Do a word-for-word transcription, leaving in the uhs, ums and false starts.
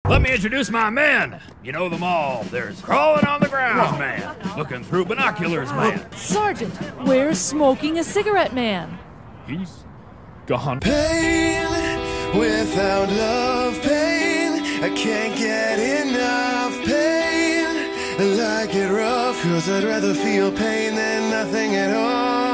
Let me introduce my men. You know them all. There's Crawling on the Ground Man, Looking Through Binoculars Man. Sergeant, where's Smoking a Cigarette Man? He's gone. Pain without love, pain. I can't get enough pain. I like it rough, cause I'd rather feel pain than nothing at all.